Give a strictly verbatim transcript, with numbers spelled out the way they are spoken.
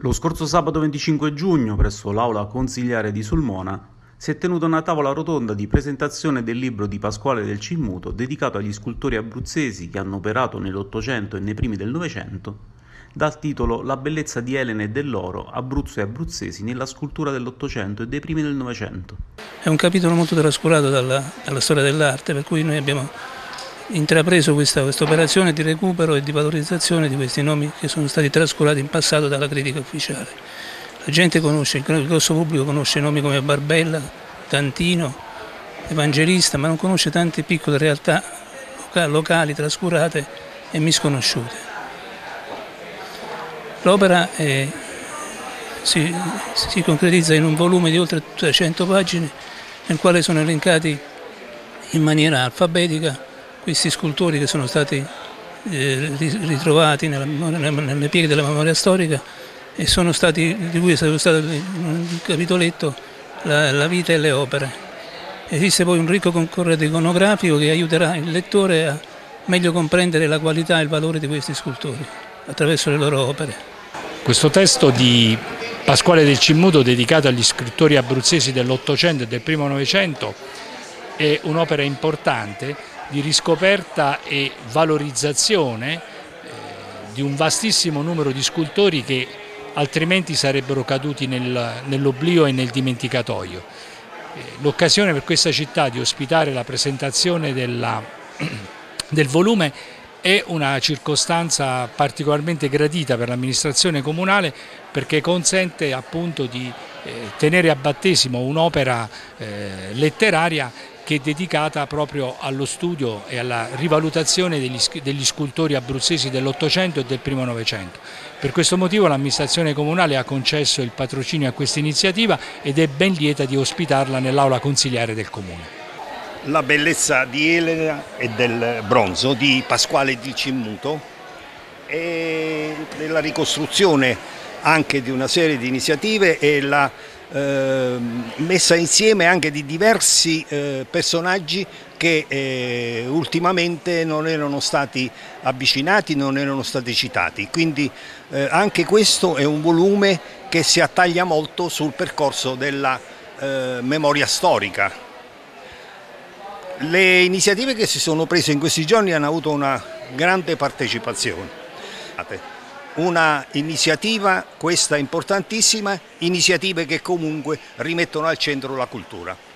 Lo scorso sabato venticinque giugno, presso l'Aula Consiliare di Sulmona, si è tenuta una tavola rotonda di presentazione del libro di Pasquale del Cimmuto dedicato agli scultori abruzzesi che hanno operato nell'Ottocento e nei primi del Novecento, dal titolo La bellezza di Elena e dell'oro, Abruzzo e abruzzesi nella scultura dell'Ottocento e dei primi del Novecento. È un capitolo molto trascurato dalla, dalla storia dell'arte, per cui noi abbiamo intrapreso questa, questa operazione di recupero e di valorizzazione di questi nomi che sono stati trascurati in passato dalla critica ufficiale. La gente conosce, il grosso pubblico conosce nomi come Barbella, Tantino, Evangelista, ma non conosce tante piccole realtà locali trascurate e misconosciute. L'opera è, si, si concretizza in un volume di oltre trecento pagine nel quale sono elencati in maniera alfabetica questi scultori che sono stati eh, ritrovati nella, nelle pieghe della memoria storica e sono stati, di cui è stato, stato un capitoletto la, la vita e le opere. Esiste poi un ricco concorrente iconografico che aiuterà il lettore a meglio comprendere la qualità e il valore di questi scultori attraverso le loro opere. Questo testo di Pasquale del Cimmuto dedicato agli scrittori abruzzesi dell'Ottocento e del primo Novecento è un'opera importante di riscoperta e valorizzazione eh, di un vastissimo numero di scultori che altrimenti sarebbero caduti nel, nell'oblio e nel dimenticatoio. Eh, L'occasione per questa città di ospitare la presentazione della, del volume è una circostanza particolarmente gradita per l'amministrazione comunale, perché consente appunto di eh, tenere a battesimo un'opera eh, letteraria che è dedicata proprio allo studio e alla rivalutazione degli, degli scultori abruzzesi dell'Ottocento e del primo Novecento. Per questo motivo l'amministrazione comunale ha concesso il patrocinio a questa iniziativa ed è ben lieta di ospitarla nell'aula consiliare del Comune. La bellezza di Elena e del bronzo di Pasquale del Cimmuto e della ricostruzione anche di una serie di iniziative e la eh, messa insieme anche di diversi eh, personaggi che eh, ultimamente non erano stati avvicinati, non erano stati citati. Quindi eh, anche questo è un volume che si attaglia molto sul percorso della eh, memoria storica. Le iniziative che si sono prese in questi giorni hanno avuto una grande partecipazione. Una iniziativa, questa importantissima, iniziative che comunque rimettono al centro la cultura.